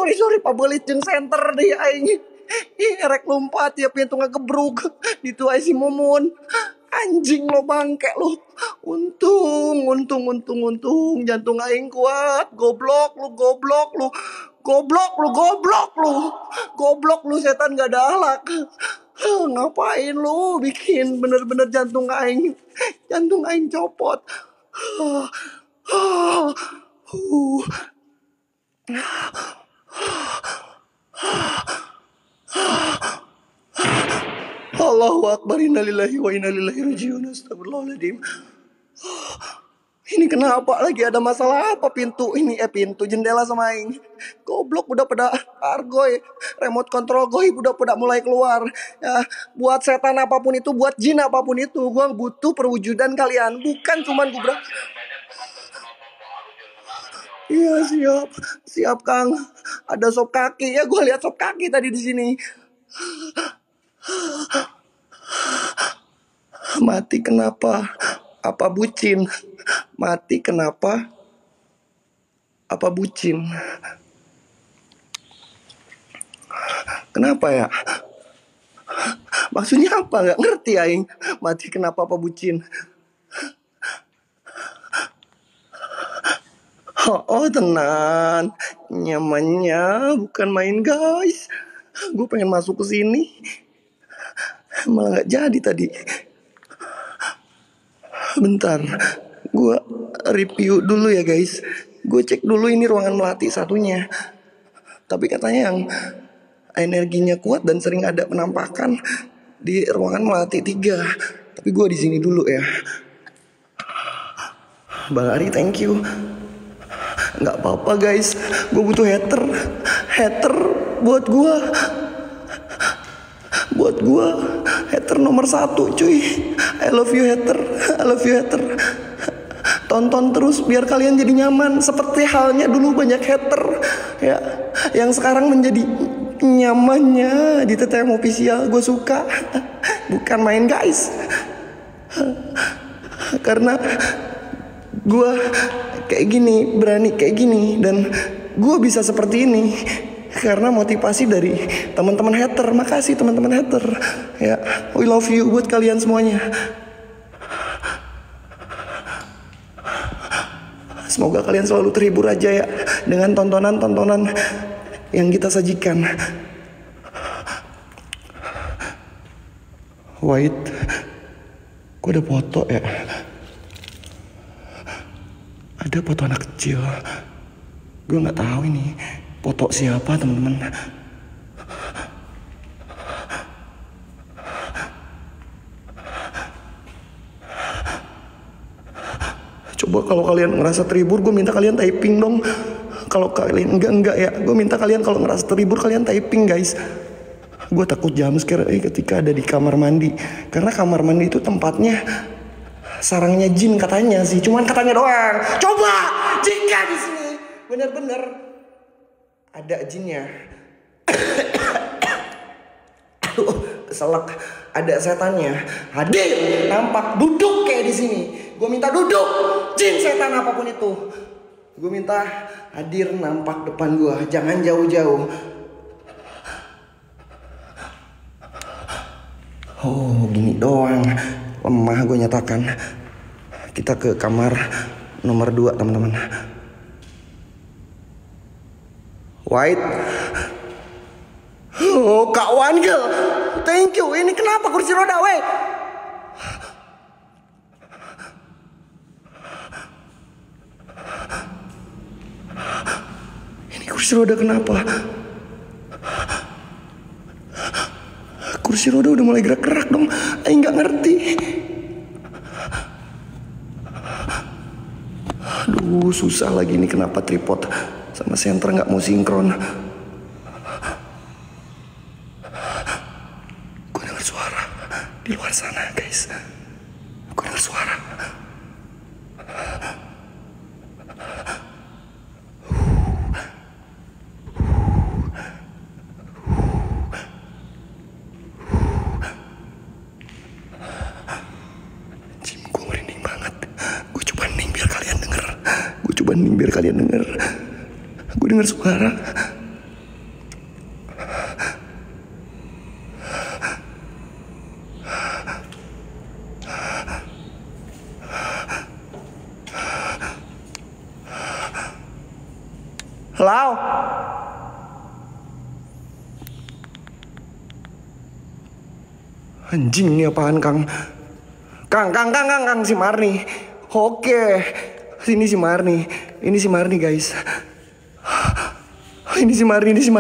sorry pabelit jeung center deh aing. Rek lompat ya pintu ngagebrug. Ditu aya si Mumun. Anjing lo bangke lo. Untung jantung aing kuat. Goblok lu. Goblok lu setan gak ada akhlak. Ngapain lu bikin bener-bener jantung aing copot. Allahu Akbar, innalillahi wa inna ilaihi raji'un. Astagfirullahaladzim. Ini kenapa lagi ada masalah apa pintu jendela sama aing. Goblok udah pada argoy, remote control goib udah pada mulai keluar. Ya, buat setan apapun itu, buat jin apapun itu, gua butuh perwujudan kalian, bukan cuman gubrak. Iya siap Kang. Ada sop kaki ya, gua lihat sop kaki tadi di sini. Mati kenapa? Apa bucin? Mati kenapa? Apa bucin? Kenapa ya? Maksudnya apa? Gak ngerti aing. Mati kenapa apa bucin? Oh tenang. Nyamannya bukan main guys. Gue pengen masuk ke sini. Malah gak jadi tadi. Bentar, gue review dulu ya guys. Gue cek dulu ini ruangan melati satunya. Tapi katanya yang energinya kuat dan sering ada penampakan di ruangan melati 3. Tapi gue di sini dulu ya. Bang Ari, thank you. Gak apa-apa guys, gue butuh hater buat gue. Hater nomor 1 cuy. I love you hater. Tonton terus biar kalian jadi nyaman. Seperti halnya dulu banyak hater ya, yang sekarang menjadi nyamannya di TTM official. Gue suka. Bukan main guys. Karena gue kayak gini, berani kayak gini, dan gue bisa seperti ini karena motivasi dari teman-teman hater. Makasih teman-teman hater ya, we love you buat kalian semuanya. Semoga kalian selalu terhibur aja ya dengan tontonan yang kita sajikan. Wait, gue ada foto ya. Ada foto anak kecil. Gue nggak tahu ini foto siapa teman-teman. Coba kalau kalian ngerasa terhibur, gue minta kalian typing dong. Kalau kalian enggak ya, gue minta kalian kalau ngerasa terhibur kalian typing guys. Gue takut jumpscare ketika ada di kamar mandi. Karena kamar mandi itu tempatnya sarangnya jin katanya sih. Cuman katanya doang. Coba jika di sini bener-bener ada jinnya. Selek, ada setannya hadir, nampak duduk kayak di sini. Gue minta duduk, jin setan apapun itu. Gue minta hadir, nampak depan gue, jangan jauh-jauh. Oh gini doang, lemah gue nyatakan. Kita ke kamar nomor 2 teman-teman. White. Oh Kak Wangel, thank you. Ini kenapa kursi roda weh? Ini kursi roda kenapa? Kursi roda udah mulai gerak-gerak dong. Aing gak ngerti. Aduh susah lagi nih, kenapa tripod sama senter gak mau sinkron. Gue dengar suara di luar sana guys. Gue dengar suara. Biar kalian denger. Gue dengar suara. Lau. Anjing, ini apaan, Kang? Kang, si Marni. Oke. Ini si Marni. Ini si Marni, guys. Ini si Marni. Nih.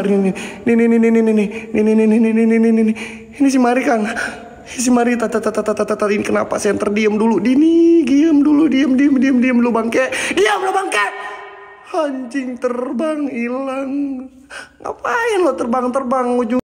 Ini si Mari, Kang. Si Mari, ini kenapa senter? Diam dulu, Dini. Diam dulu bangke. Diam lu bangke. Anjing, terbang hilang. Ngapain lo terbang ujung